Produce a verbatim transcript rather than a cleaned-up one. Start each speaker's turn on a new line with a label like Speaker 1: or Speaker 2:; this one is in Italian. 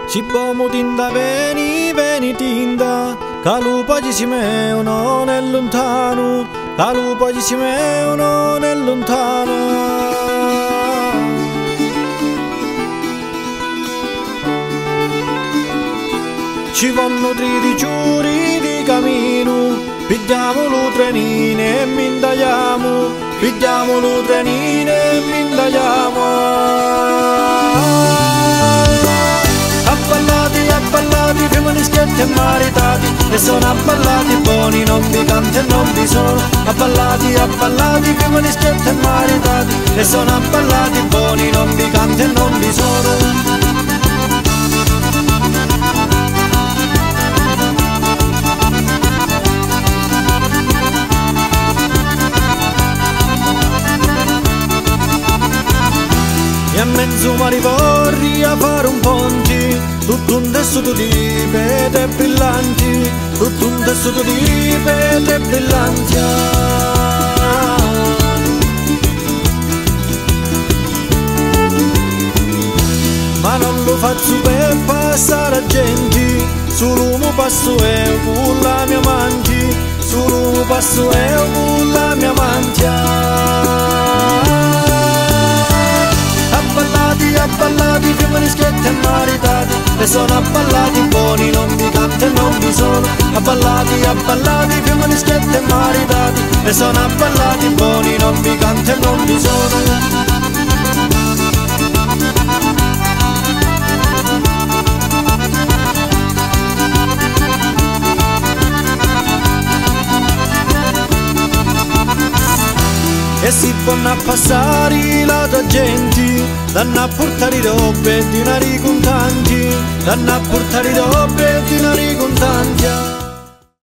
Speaker 1: Si bomo tinda veni, veni tinda, calupo ci si meo non è lontano, calupo ci si meo non è lontano. Ci vanno triti giuri di cammino, pigliamo lo trenino e mi indagliamo, pigliamo lo trenino e mi indagliamo. Abballati, abballati, femministetti e maritati, e sono abballati buoni, non vi canto e non vi sono. Abballati, abballati, femministetti e maritati, e sono abballati buoni, non vi canto e non vi sono. E a mezzo mare vorrei a fare un ponte, tutto un tessuto di pete brillanti, tutto un tessuto di pete brillanti. Ma non lo faccio per passare a gente, solo un passo e con la mia amanti, solo un passo e con la mia amanti. Abballati, femministetti e maritati, e sono abballati buoni, non vi canto e non vi sono. Abballati, abballati, femministetti e maritati, e sono abballati buoni, non vi canto e non vi sono. E si vanno a passare la gente, danno a portare robe e dinari contanti, danno a portare robe e dinari contanti.